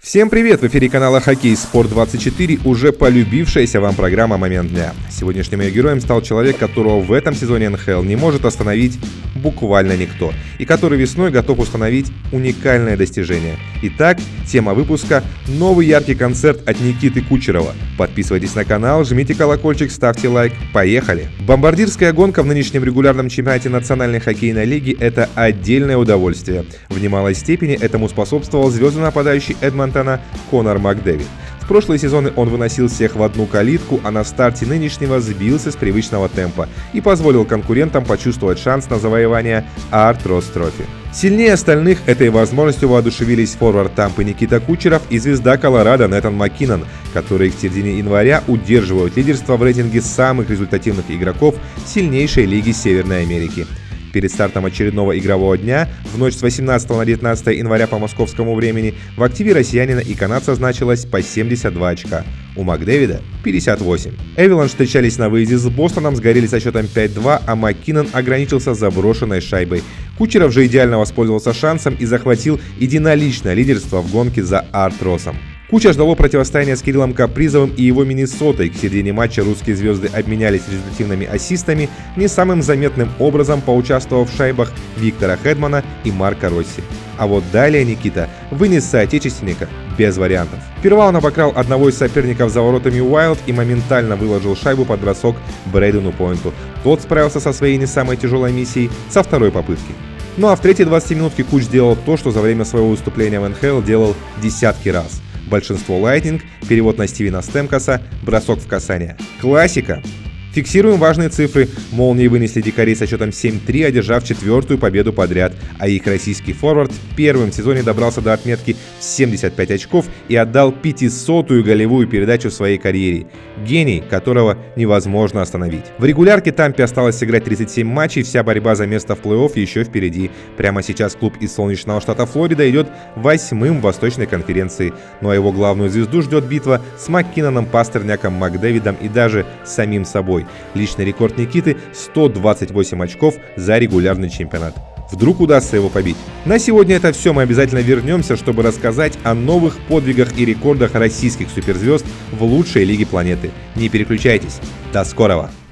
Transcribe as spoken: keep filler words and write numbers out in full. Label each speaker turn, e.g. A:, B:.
A: Всем привет! В эфире канала Хоккей Спорт двадцать четыре, уже полюбившаяся вам программа «Момент дня». Сегодняшним ее героем стал человек, которого в этом сезоне эн ха эл не может остановить буквально никто, и который весной готов установить уникальное достижение. Итак, тема выпуска – новый яркий концерт от Никиты Кучерова. Подписывайтесь на канал, жмите колокольчик, ставьте лайк. Поехали! Бомбардирская гонка в нынешнем регулярном чемпионате Национальной хоккейной лиги – это отдельное удовольствие. В немалой степени этому способствовал звездный нападающий Эдмонтона Конор Макдэвид. В прошлые сезоны он выносил всех в одну калитку, а на старте нынешнего сбился с привычного темпа и позволил конкурентам почувствовать шанс на завоевание Art Ross Trophy. Сильнее остальных этой возможностью воодушевились форвард Тампы Никита Кучеров и звезда Колорадо Нэтан Маккинон, которые к середине января удерживают лидерство в рейтинге самых результативных игроков сильнейшей лиги Северной Америки. Перед стартом очередного игрового дня, в ночь с восемнадцатого на девятнадцатое января по московскому времени, в активе россиянина и канадца значилось по семьдесят два очка, у Макдэвида – пятьдесят восемь. Эвиланш встречались на выезде с Бостоном, сгорели со счетом пять-два, а Маккинон ограничился заброшенной шайбой. Кучеров же идеально воспользовался шансом и захватил единоличное лидерство в гонке за Арт Россом. Куча ждало противостояния с Кириллом Капризовым и его Миннесотой. К середине матча русские звезды обменялись результативными ассистами, не самым заметным образом поучаствовав в шайбах Виктора Хедмана и Марка Росси. А вот далее Никита вынес соотечественника без вариантов. Сперва он обокрал одного из соперников за воротами Уайлд и моментально выложил шайбу под бросок Брейдену Пойнту. Тот справился со своей не самой тяжелой миссией со второй попытки. Ну а в третьей двадцатиминутке Куч сделал то, что за время своего выступления в эн ха эл делал десятки раз. Большинство лайтнинг, перевод на Стивена Стемкоса, бросок в касание. Классика! Фиксируем важные цифры. Молнии вынесли дикари со счетом семь-три, одержав четвертую победу подряд, а их российский форвард в первом сезоне добрался до отметки в семьдесят пять очков и отдал пятисотую голевую передачу в своей карьере. Гений, которого невозможно остановить. В регулярке Тампе осталось сыграть тридцать семь матчей, вся борьба за место в плей-офф еще впереди. Прямо сейчас клуб из солнечного штата Флорида идет восьмым в Восточной конференции, ну а его главную звезду ждет битва с Маккиноном, Пастерняком, Макдэвидом и даже самим собой. Личный рекорд Никиты – сто двадцать восемь очков за регулярный чемпионат. Вдруг удастся его побить. На сегодня это все. Мы обязательно вернемся, чтобы рассказать о новых подвигах и рекордах российских суперзвезд в лучшей лиге планеты. Не переключайтесь. До скорого!